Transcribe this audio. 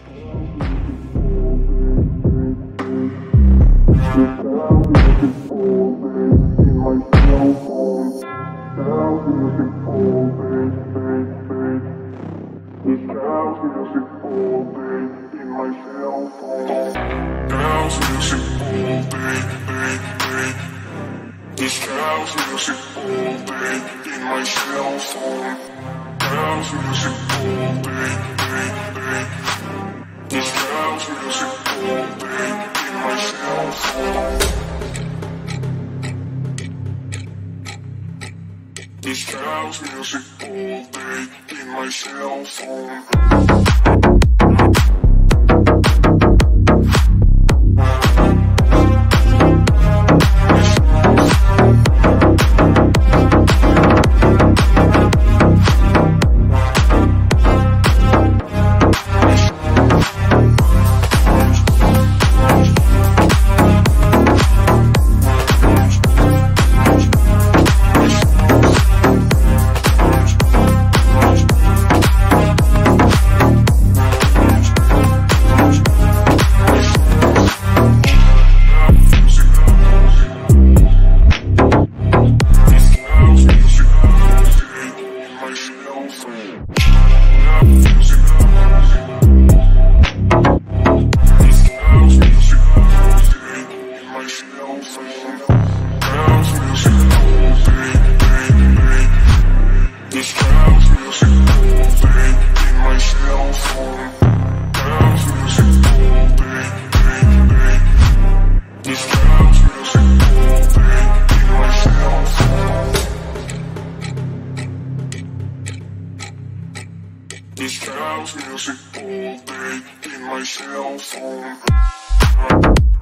This house music all day in my cell phone. House music all day, This house music all day in my cell phone. This house music all day in my cell phone. This house music all day in my cell phone.